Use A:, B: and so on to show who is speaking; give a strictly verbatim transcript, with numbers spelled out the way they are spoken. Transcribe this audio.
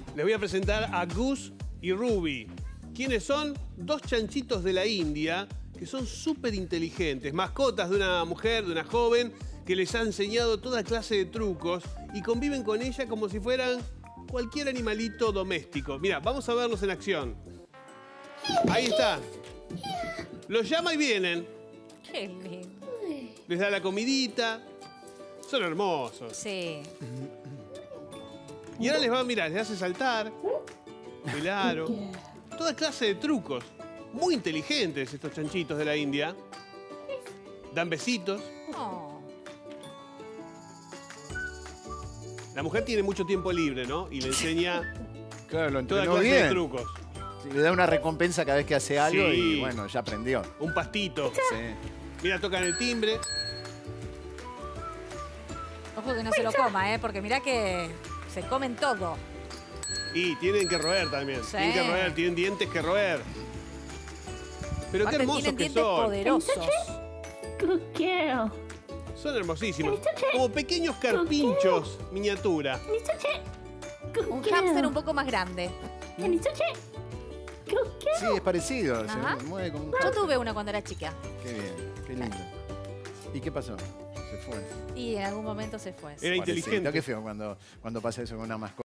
A: Les voy a presentar a Gus y Ruby. ¿Quiénes son? Dos chanchitos de la India que son súper inteligentes, mascotas de una mujer, de una joven, que les ha enseñado toda clase de trucos y conviven con ella como si fueran cualquier animalito doméstico. Mira, vamos a verlos en acción. Ahí está. Los llama y vienen.
B: Qué lindo.
A: Les da la comidita. Son hermosos.
B: Sí.
A: Y ahora les va, mira, les hace saltar el aro. Toda clase de trucos. Muy inteligentes estos chanchitos de la India. Dan besitos.
B: Oh.
A: La mujer tiene mucho tiempo libre, ¿no? Y le enseña
C: Claro, lo
A: toda
C: entrenó
A: clase
C: bien.
A: de trucos.
C: Sí, le da una recompensa cada vez que hace algo
A: Sí.
C: y bueno, ya aprendió.
A: Un pastito.
C: Sí.
A: Mira, tocan el timbre.
B: Ojo que no se lo coma, ¿eh? Porque mirá que se comen todo.
A: Y tienen que roer también.
B: Sí.
A: Tienen que roer, tienen dientes que roer. Pero qué
B: Aparte
A: hermosos
B: tienen
A: que
B: dientes
A: son.
B: poderosos.
D: Good girl.
A: Son hermosísimos. Como pequeños carpinchos miniatura.
D: Good
B: Un
D: girl.
B: hámster un poco más grande.
D: Good girl.
C: Sí, es parecido. Se
B: Ajá.
C: mueve como un
B: Yo
C: hámster.
B: tuve uno cuando era chica.
C: Qué bien, qué lindo. ¿Y qué pasó? Se fue.
B: Y en algún momento se fue.
A: Era
C: Pobrecito,
A: inteligente.
C: Qué feo cuando, cuando pasa eso con una mascota.